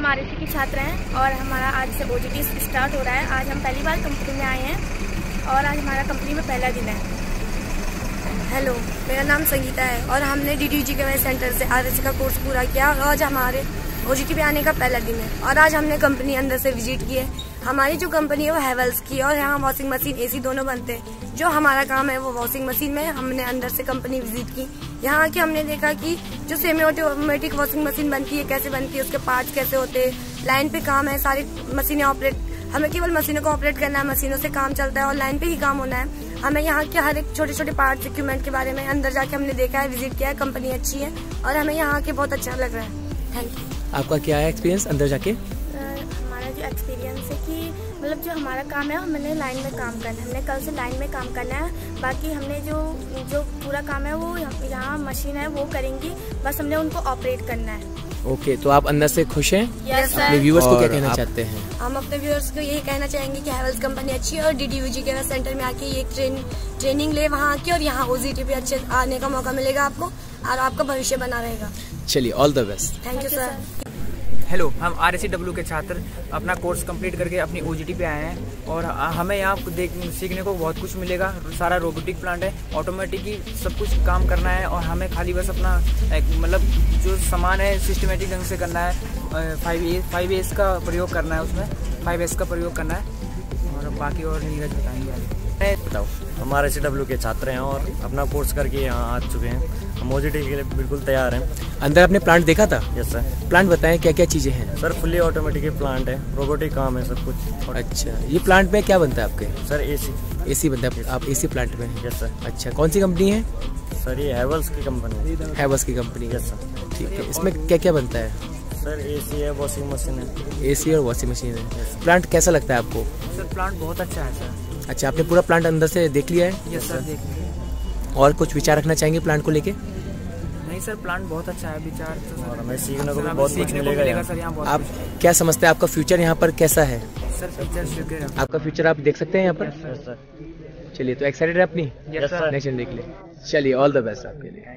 हम आरएससी के छात्र हैं और हमारा आज से ओजीटी स्टार्ट हो रहा है। आज हम पहली बार कंपनी में आए हैं और आज हमारा कंपनी में पहला दिन है। हेलो, मेरा नाम संगीता है और हमने DDUGKY सेंटर से आरएससी का कोर्स पूरा किया और आज हमारे ओजीटी पे आने का पहला दिन है और आज हमने कंपनी अंदर से विजिट की है। हमारी जो कंपनी है वो हैवेल्स की है और यहाँ वॉशिंग मशीन AC दोनों बनते हैं। जो हमारा काम है वो वॉशिंग मशीन में हमने अंदर से कंपनी विजिट की। यहाँ आके हमने देखा कि जो सेमी ऑटोमेटिक वॉशिंग मशीन बनती है कैसे बनती है, उसके पार्ट्स कैसे होते हैं, लाइन पे काम है, सारी मशीनें ऑपरेट, हमें केवल मशीनों को ऑपरेट करना है, मशीनों से काम चलता है और लाइन पे ही काम होना है। हमें यहाँ के हर एक छोटे छोटे पार्ट्स इक्विपमेंट के बारे में अंदर जाके हमने देखा है, विजिट किया है। कंपनी अच्छी है और हमें यहाँ के बहुत अच्छा लग रहा है। Thank you. आपका क्या है एक्सपीरियंस अंदर जाके? हमारा जो एक्सपीरियंस है कि मतलब जो हमारा काम है हमने लाइन में काम करना है, हमने कल से लाइन में काम करना है। बाकी हमने जो पूरा काम है वो यहाँ मशीन है वो करेंगी, बस हमने उनको ऑपरेट करना है। ओके, तो आप अंदर से खुश हैं? Yes sir. अपने व्यूअर्स को क्या कहना चाहते हैं? हम अपने व्यूअर्स को यही कहना चाहेंगे कि हैवेल्स कंपनी अच्छी है और DDUGKY सेंटर में आके ये ट्रेनिंग ले वहाँ आके और यहाँ OJT पे अच्छे आने का मौका मिलेगा आपको और आपका भविष्य बना रहेगा। चलिए, all the best. Thank you sir. Hello, हम RSCW के छात्र अपना कोर्स कंप्लीट करके अपनी OJT पे आए हैं और हमें यहाँ सीखने को बहुत कुछ मिलेगा। सारा रोबोटिक प्लांट है, ऑटोमेटिक ही सब कुछ काम करना है और हमें खाली बस अपना मतलब जो सामान है सिस्टमेटिक ढंग से करना है। 5S का प्रयोग करना है, उसमें 5S का प्रयोग करना है और बाकी और नीरज बताएंगे आगे। बताओ। हम RSCW के छात्र हैं और अपना कोर्स करके यहाँ आ चुके हैं। हम OJT के लिए बिल्कुल तैयार हैं। अंदर आपने प्लांट देखा था? Yes sir. प्लांट बताएं क्या क्या चीजें हैं? सर फुली ऑटोमेटिक प्लांट है, रोबोटिक काम है सब कुछ। अच्छा, ये प्लांट में क्या बनता है आपके? सर AC बनता है। आप AC प्लांट में हैं? Yes sir. अच्छा, कौन सी कंपनी है? सर ये हैवेल्स की कंपनी है। हैवेल्स की कंपनी? Yes sir. ठीक है, इसमें क्या क्या बनता है? सर AC है, वॉशिंग मशीन है। AC और वॉशिंग मशीन है। प्लांट कैसा लगता है आपको? सर प्लांट बहुत अच्छा है सर। अच्छा, आपने पूरा प्लांट अंदर से देख लिया है? यस सर, देख लीजिए। और कुछ विचार रखना चाहेंगे प्लांट को लेके? नहीं सर, प्लांट बहुत अच्छा है। विचार तो और हमें सीखने को भी सर, बहुत कुछ सीखने को मिलेगा सर यहाँ बहुत आप कुछ। क्या समझते हैं आपका फ्यूचर यहाँ पर कैसा है? सर फ्यूचर सिक्योर है। आपका फ्यूचर आप देख सकते हैं यहाँ पर? Yes sir. चलिए, तो एक्साइटेड है अपनी? Yes sir. नेक्स्ट देख ले। चलिए, ऑल द बेस्ट आपके लिए।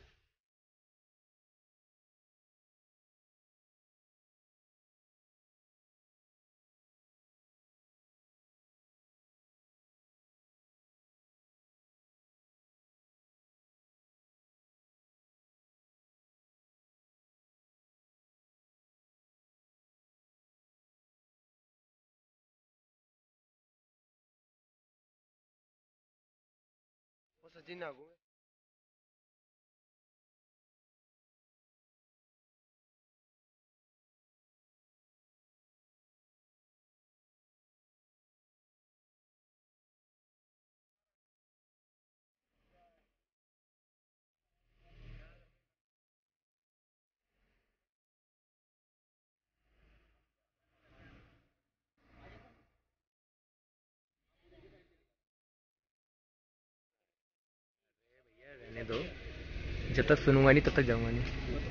सचिन नागू रहने दो, जब तक सुनूंगा नहीं तब तक जाऊंगा नहीं।